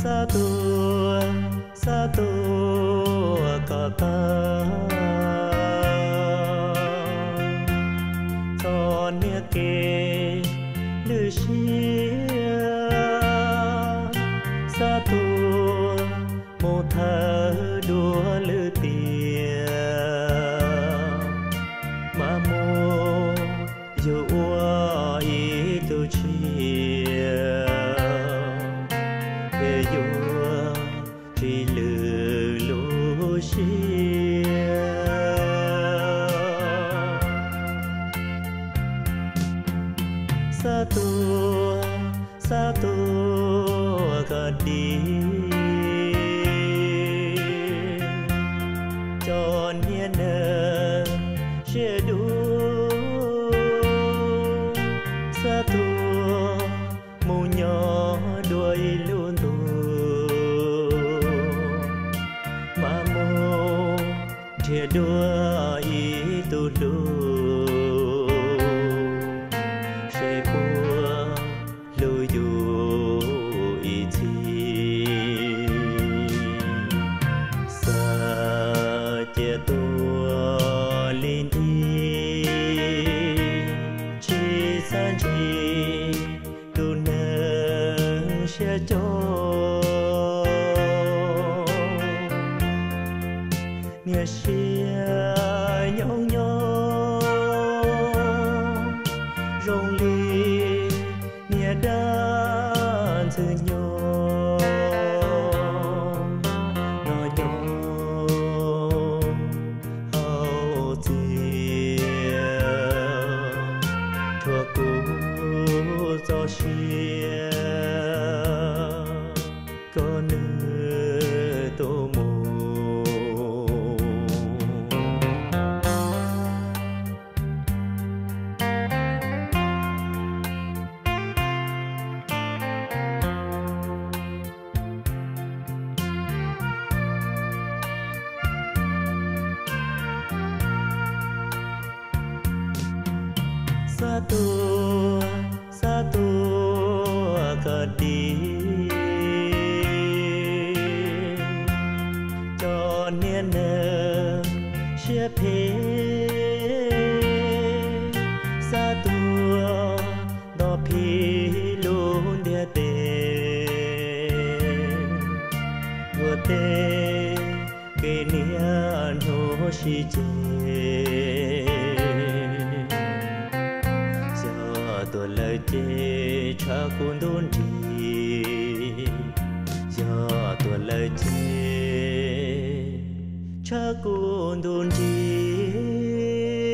satu kata cho nia kê lư xia satu một thơ đua lư tia mà mô dù ua ý tu chia về dù chỉ lư lô xia satu gadis cho nhiên nơ chia đua satu mù nhỏ đuôi luôn tu mà mô chia đua ý tu lu sẽ bua lưu dù ý thi sa chia tua linh thi chi san chi tu nơ sẽ cho nia xia nhong nhong rong li nia đan từ nhong nó nhong hậu tiêu thua cũ cho xia có nữ tô mù satu gadis cho niên nơ chia phê satu đo phi luôn địa tê vừa tê kê niên hồ si chê tôi lời chê cha cuốn đôn đi do tôi lời chê cha cuốn đôn đi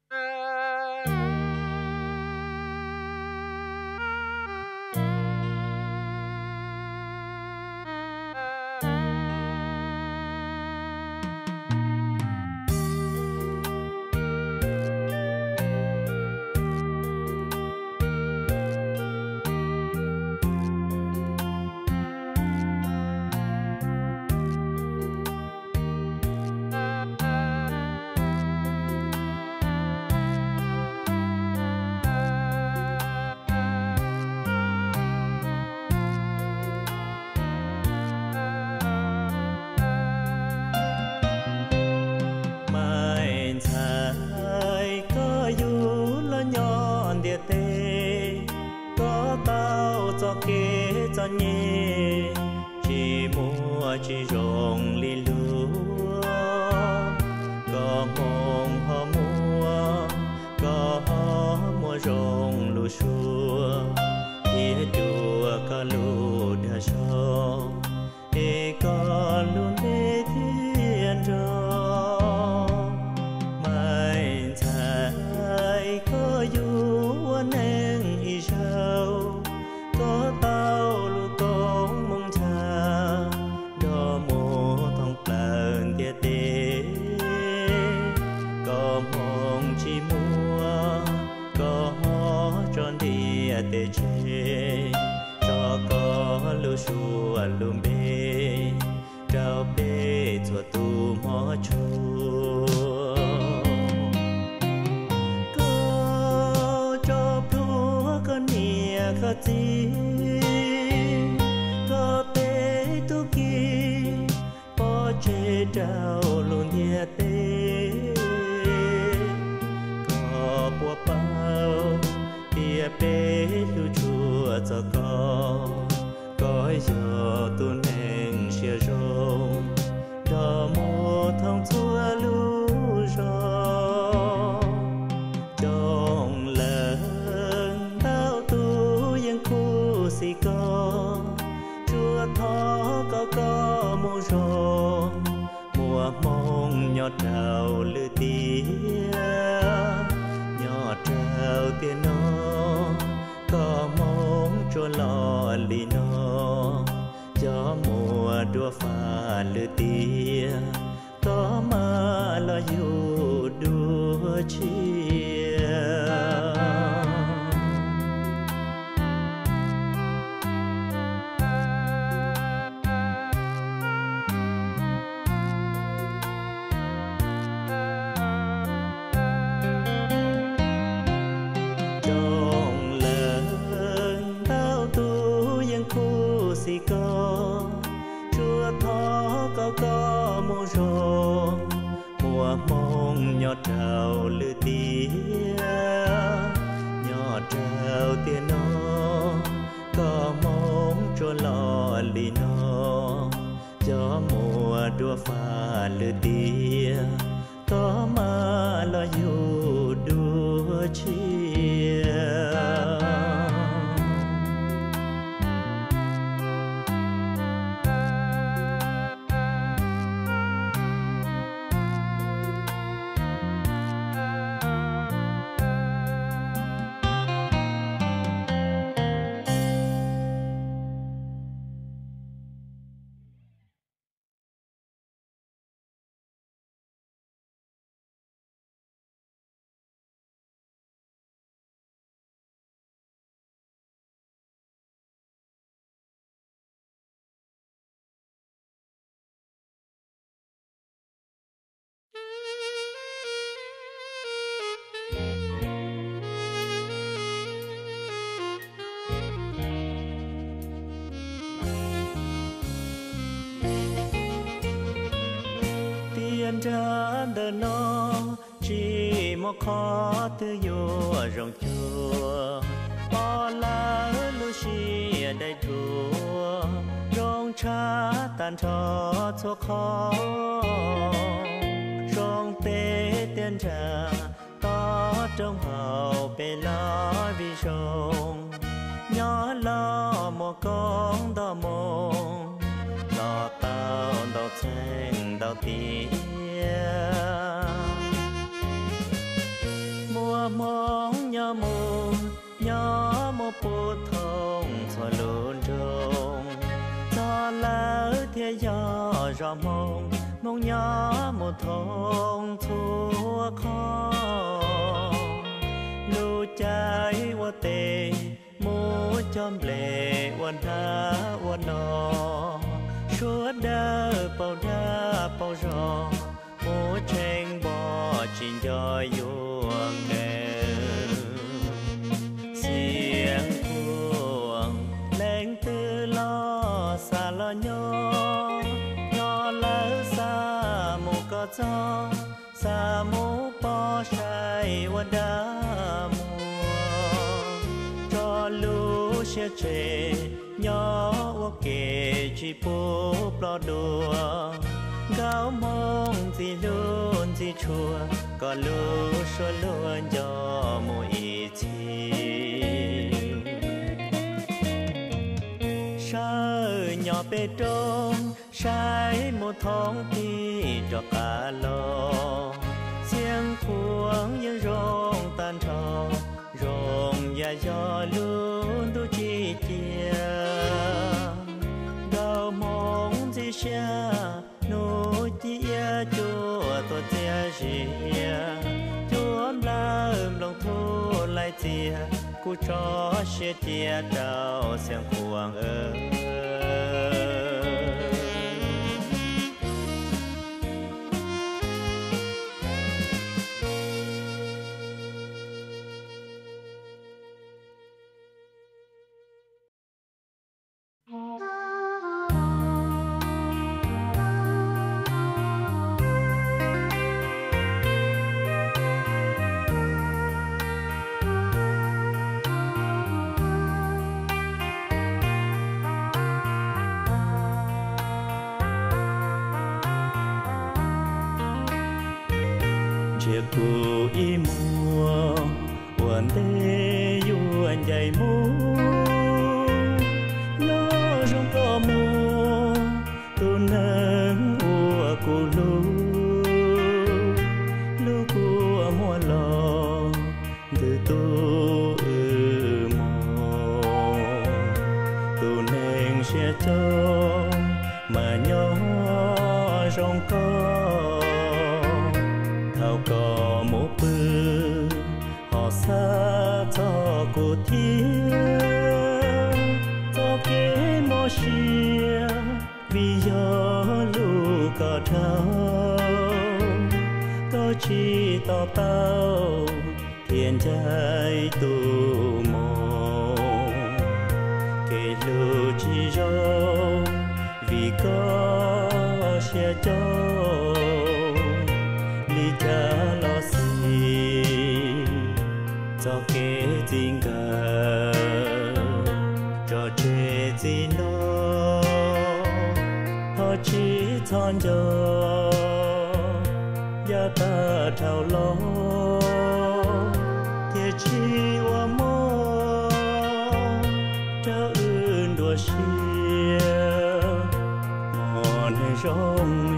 cho nhẹ chỉ mua chỉ rong li lúa có mong họ mua rong lúa xua thiết chùa có lúa đã cho để có luôn để thiên rồi mai thay có du nên ý sao có tao lu công mong cha đó mô thông plan tiệt tế có mong chỉ mua có tròn đi tê chê cho có lu xua lu bê trao bê chùa tu mò chùa có nia có chi có tế tu kỳ bỏ chế trao luôn địa tế có bùa bao địa bế lưu chùa cho có giờ tu neng xia rong đò mô thông chùa lưu rong trong lần si có chúa thó có mùa rong mùa mong nhọt trào lư tia nhọt trào tia nó có mong chúa lò lì nó gió mùa đua pha lư tia có mà lo dù đua chia si có chúa thó có mùa rong mùa mong nhọt trào lư tia nhọt trào tia nó có mong chúa lò lì nó gió mùa đua pha lư tia có mà lo dù đua chia tiền ra đời nó chỉ một khó tư vô rong chùa bỏ lá lu xì đầy thua rong cha tàn cho cho khó rong tê tiền ra to trong hậu bê lo vì rong nhỏ lo một con đò mông lo tao đau chênh đau tía sẽ gió rõ mong nhỏ một thôn thua khó lưu trái qua tê mũ chom lệ quan đá quan nọ chúa đá bao gió mũ tranh bò chín cho yuông nè xiềng cuồng lên tư lo xa lo nhỏ lỡ xa mũ có gió xa mũ bò say quan đá lu xe trẻ nhỏ ok chỉ bố lo đùa gáo mong gì luôn gì chua có lu số luôn cho mỗi chi sai nhỏ bê trông sai một thóng đi cho cả lo xiên cuống những rong tan trò rong ya gió luôn đôi chi kia đau mong gì xa nỗi tia chua tôi tia gì chúa la lòng thu lại tia cú cho xe tia đau xem cuồng cô y mùa buồn thế yuan dày mùa nó trong có mùa tu nắng ua cô lu của mùa lò từ tu mò tu nên sẽ cho mà nhỏ trong có có một bữa họ xa cho cô thiên cho cái mò xia vì gió lũ có thao có chỉ tỏ bao thiên trái tu mồ cái lũ chỉ rồi vì có sẽ cho cha lo xì cho cái tình cờ cho trẻ gì nó họ chỉ thon cho ya ta thao lo thế chỉ qua mơ cho ơn đua xia mòn rong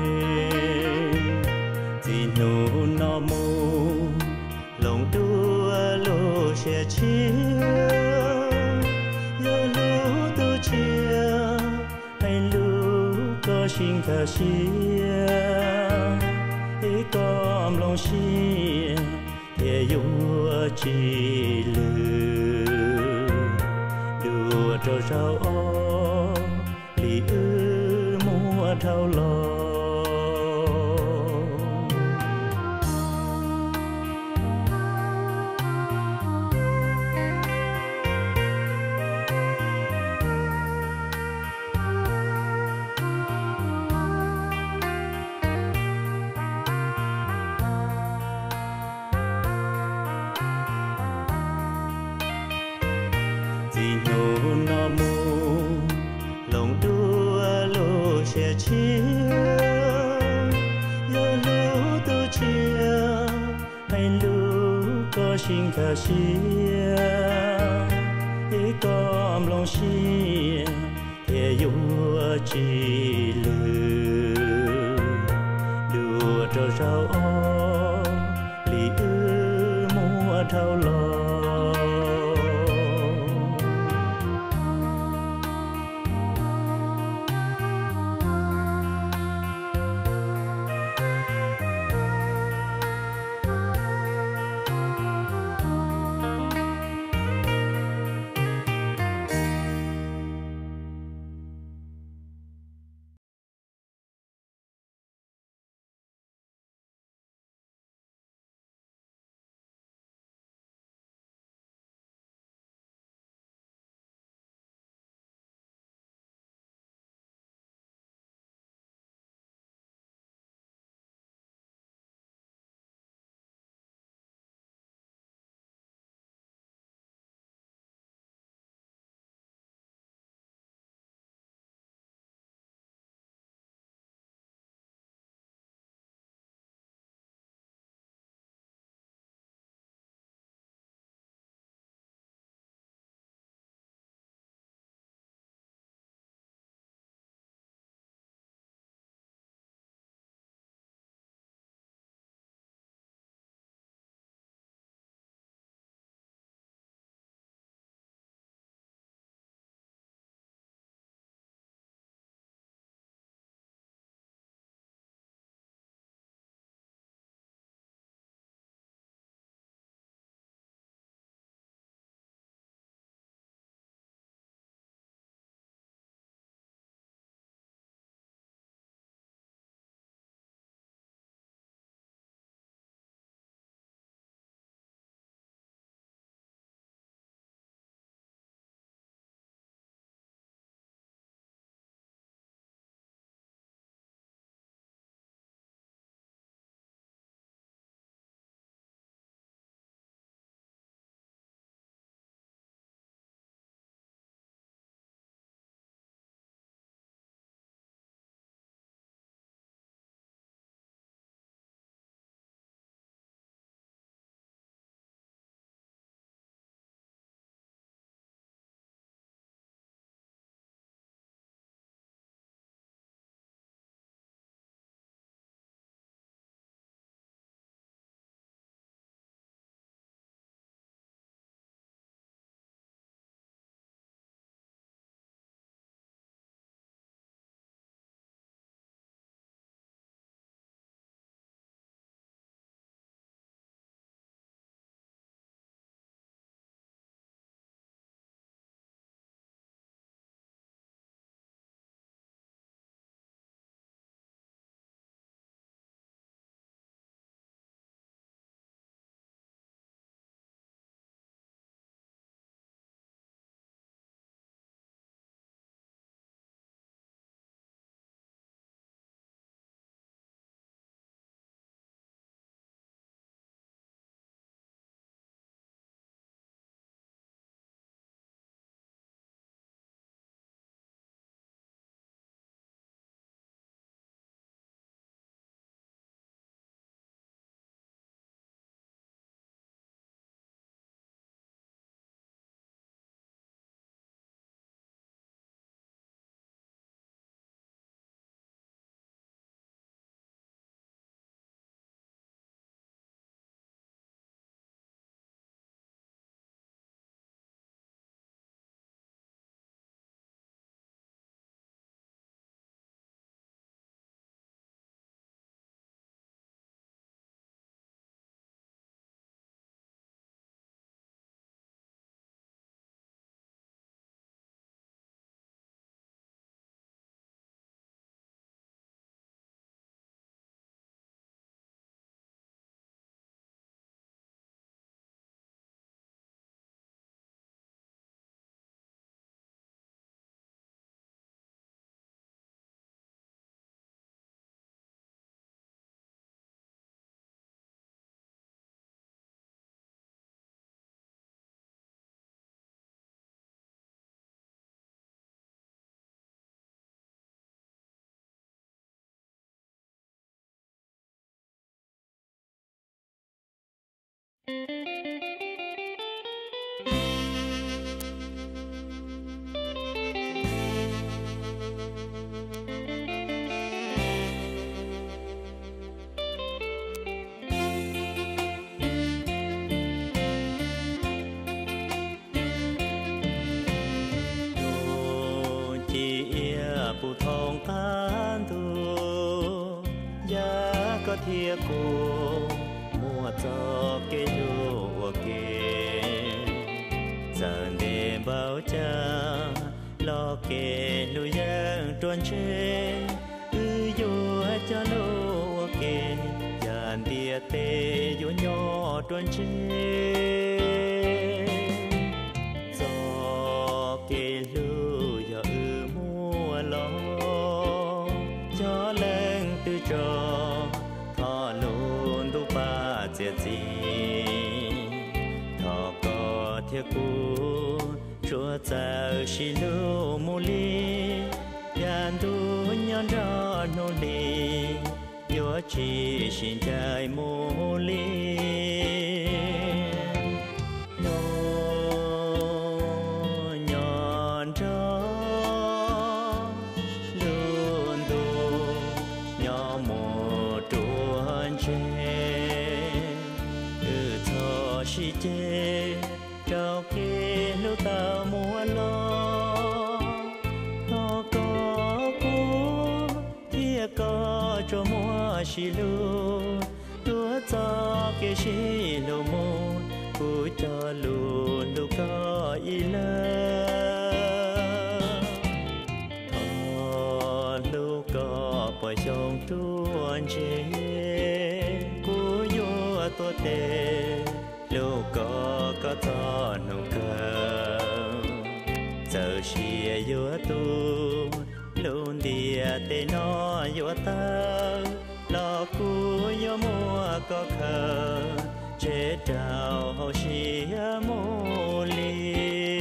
nụ nọ mù lòng đua lô xe chia lũ tu chia hay lũ có xin khả xia ý com lòng xia để yêu chỉ lư đùa trâu rau o lì mua thao lo nọ mù lòng đua lô xe chia lũ tu chia hay lũ có xin khả xia ý com lòng xia thế yêu chỉ lư đùa trâu rau o lì mua thao lo phụ thong tan thu giá có thiê cô mùa cho kê vô kê dần đêm bao cha lo kê lu giang tròn chê vô cho lô kê dàn tia tê vô nhỏ tròn chê gió kê lu giờ mua lo cho lên từ trò thọ luôn tu ba chia gì thọ có thiệt cũ chúa giáo xí lô mô li yan tu nhân ra nô li yo chỉ xin trái mô li nô nhân ra luôn tu nhỏ mô truan chê cho xí chê trao kê lô ta mua lo nó có cô thia có cho mua xí lô tua cho kê xí lô mô cô cho lô lô có ý lơ thọ lô có bởi trong tuôn chê cô vô tô tê lô có cho nông cơ giờ xìa vô tu luôn địa tê nó vô tơ lo cú vô mua có khờ chế trào hậu xìa mô li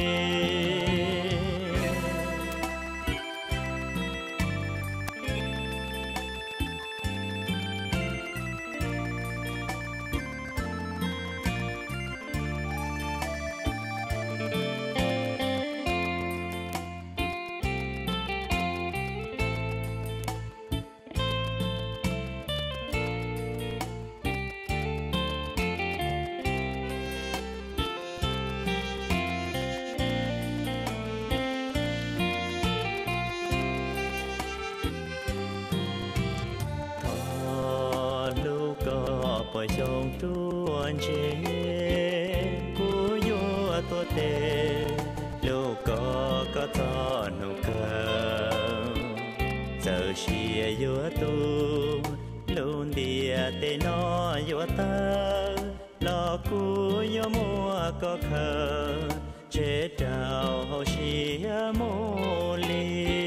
bởi trong tuôn chê cô vô tô tê lô có cho nông cơ giờ xìa vô tu luôn địa tê nó vô tơ lo cú vô mua có khờ chế trào hậu xìa mô li